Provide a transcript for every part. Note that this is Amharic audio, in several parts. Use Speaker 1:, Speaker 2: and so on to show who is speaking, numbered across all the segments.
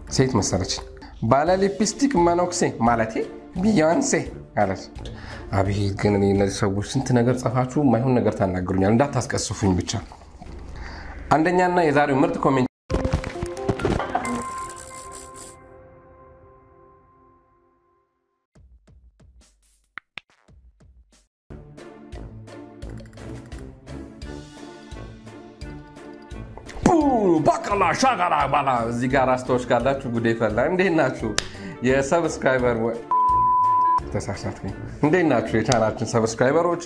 Speaker 1: ሴት መሰለች ባለ ሊፕስቲክ ማኖክሴ ማለቴ ቢያንሴ አለች አቤት ግን እነዚህ ሰዎች ስንት ነገር ጻፋችሁ ማይሆን ነገር ታናገሩኛል እንዳታስቀስፉኝ ብቻ አንደኛና የዛሬው ምርጥ ኮሜንት ባካላ ሻጋራ ባላ እዚህ ጋር አስተዋሽ ካላችሁ ጉዴ ፈላ እንዴት ናችሁ የሰብስክራይበር ተሳሳትኩኝ እንዴት ናችሁ የቻናላችን ሰብስክራይበሮች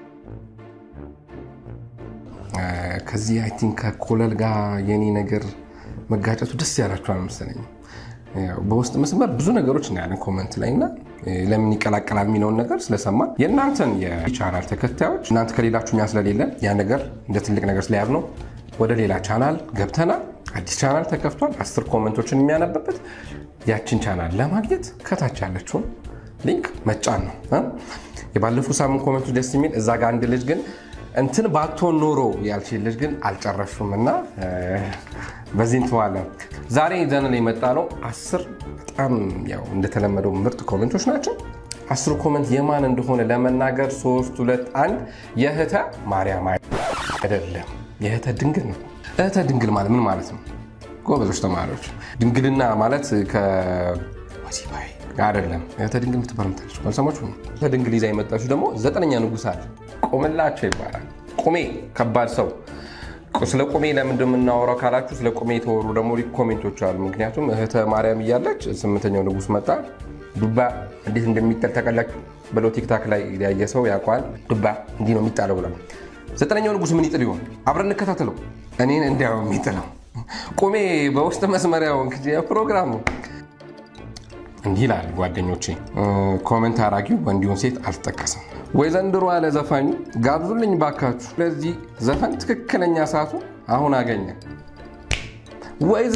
Speaker 1: ከዚህ አይ ቲንክ ኮለል ጋር የኔ ነገር መጋጨቱ ደስ ያላችኋል መሰለኝ ያው በውስጥ መስመር ብዙ ነገሮች ነው ያለን ኮሜንት ላይና ለምን ይቀላቀላል የሚለውን ነገር ስለሰማን የእናንተን የቻናል ተከታዮች እናንተ ከሌላችሁኛ ስለሌለ ያ ነገር እንደ ትልቅ ነገር ስለያዝ ነው ወደ ሌላ ቻናል ገብተና አዲስ ቻናል ተከፍቷል 10 ኮሜንቶችን የሚያነብበት ያችን ቻናል ለማግኘት ከታች ያለችው ሊንክ መጫን ነው የባለፈው ሳምንት ኮሜንቶች ደስ የሚል እዛ ጋር አንድ ልጅ ግን እንትን ባትሆን ኖሮ ያልሽ ልጅ ግን አልጨረሹምና በዚህ እንተዋለ ዛሬ ዘነን የመጣ ነው 10 በጣም ያው እንደተለመደው ምርጥ ኮሜንቶች ናቸው 10 ኮሜንት የማን እንደሆነ ለመናገር 3 2 1 የህተ ማርያም አይደለም የህተ ድንግል ነው እህተ ድንግል ማለት ምን ማለት ነው ጎበዞች ተማሪዎች ድንግልና ማለት ከወሲባይ አይደለም እህተ ድንግል ምትባልታለች ወልሰማችሁ እህተ ድንግል ይዛ የመጣችሁ ደግሞ ዘጠነኛ ንጉስ አለ ቆመላቸው ይባላል ቆሜ ከባድ ሰው ስለ ቆሜ ለምን እንደምናወራው ካላችሁ ስለ ቆሜ ተወሩ ደግሞ ኮሜንቶች አሉ ምክንያቱም እህተ ማርያም ይያለች ስምንተኛው ንጉስ መጣ ዱባ እንዴት እንደሚጠል ተቀላችሁ ብለው ቲክታክ ላይ ያየ ሰው ያቋል ዱባ እንዴ ነው የሚጣለው ብለው ዘጠነኛው ንጉስ ምን ይጥል ይሆን አብረን እንከታተለው እኔን እንዲያው የሚጥለው ቆሜ በውስጥ መስመሪያው እንግዲህ ፕሮግራሙ እንዲህ ይላል ጓደኞቼ ኮሜንት አራጊው ወንዲውን ሴት አልተጠቀሰም ወይ ዘንድሮ አለ ዘፋኙ ጋብዙልኝ ባካችሁ ለዚህ ዘፈን ትክክለኛ ሰዓቱ አሁን አገኘ ወይ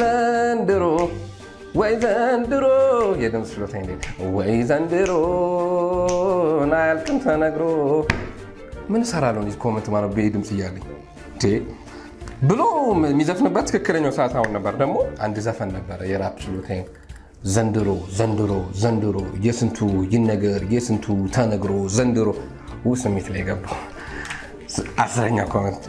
Speaker 1: ዘንድሮ የድምጽ ችሎታ እንዴት ወይ ዘንድሮ ናያልቅም ተነግሮ ምን ሰራለው ነው ኮሜንት ማለት በድምጽ ይያለኝ ብሎ የሚዘፍንበት ትክክለኛው ሰዓት አሁን ነበር ደግሞ አንድ ዘፈን ነበር የራፕ ችሎታዬ ዘንድሮ የስንቱ ይነገር የስንቱ ተነግሮ ዘንድሮ ስሜት ላይ ገባው 10ኛ ኮሜንት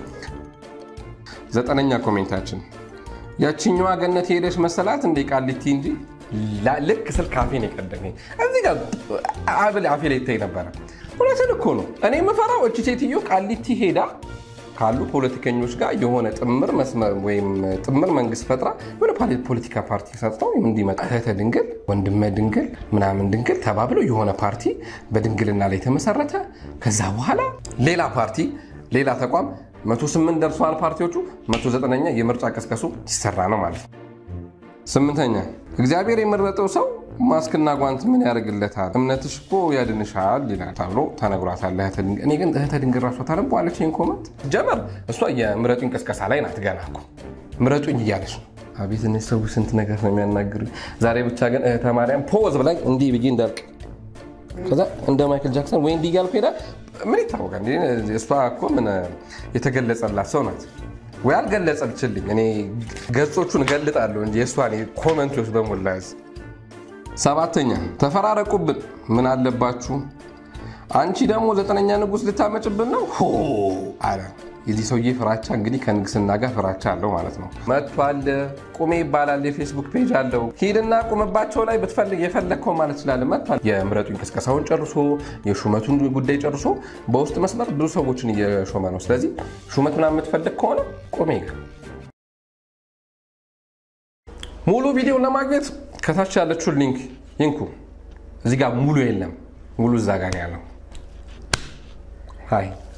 Speaker 1: 9ኛ ኮሜንታችን ያቺኛዋ ገነት ሄደሽ መሰላት እንደ ቃሊቲ እንጂ ልክ ስል ካፌን የቀደመኝ እዚህ ጋር አፌ ላይ ታይ ነበር ሁለቱን እኮ ነው እኔ የምፈራው እቺ ሴትዮ ቃሊቲ ሄዳ ካሉ ፖለቲከኞች ጋር የሆነ ጥምር መስመር ወይም ጥምር መንግስት ፈጥራ ወደ ፖለቲካ ፓርቲ ሰጥተው እንዲመጣ እህተ ድንግል ወንድመ ድንግል ምናምን ድንግል ተባብለው የሆነ ፓርቲ በድንግልና ላይ ተመሰረተ ከዛ በኋላ ሌላ ፓርቲ ሌላ ተቋም 108 ደርሷል ፓርቲዎቹ 109ኛ የምርጫ ቀስቀሱ ይሰራ ነው ማለት 8ኛ እግዚአብሔር የመረጠው ሰው ማስክና ጓንት ምን ያደርግለታል እምነትሽ እኮ ያድንሻል ይላል ተብሎ ተነግሯታል እኔ ግን እህተ ድንግል ራሷ ታነባለች ይሄን ኮሜንት ጀመር እሷ የምረጡኝ ቀስቀሳ ላይ ናት ገና እኮ ምረጡኝ እያለች አቤት እነዚህ ሰው ስንት ነገር ነው የሚያናግሩኝ ዛሬ ብቻ ግን እህተ ማርያም ፖዝ ብላኝ እንዲህ ብዬ እንዳልቅ ከዛ እንደ ማይክል ጃክሰን ወይ እንዲህ እያልኩ ሄዳ ምን ይታወቃል እሷ እኮ ምን የተገለጸላት ሰው ናት ወይ አልገለጸልችልኝ እኔ ገጾቹን ገልጣለሁ እንጂ የሷን ኮሜንቶች በሞላዝ 7ኛ ተፈራረቁብን ምን አለባችሁ አንቺ ደግሞ 9ኛ ንጉስ ልታመጭብን ነው አረ የዚህ ሰውዬ ፍራቻ እንግዲህ ከንግስና ጋር ፍራቻ አለው ማለት ነው መጥቷል ቁሜ ይባላል የፌስቡክ ፔጅ አለው ሂድና ቁምባቸው ላይ ብትፈልግ የፈለከው ማለት ይችላል መጥቷል የምረጡኝ ቅስቀሳውን ጨርሶ የሹመቱን ጉዳይ ጨርሶ በውስጥ መስመር ብዙ ሰዎችን እየሾመ ነው ስለዚህ ሹመቱን የምትፈልግ ከሆነ ቁሜ ሙሉ ቪዲዮ ለማግኘት ከታች ያለችው ሊንክ ይንኩ እዚህ ጋር ሙሉ የለም ሙሉ እዛ ጋር ያለው ሃይ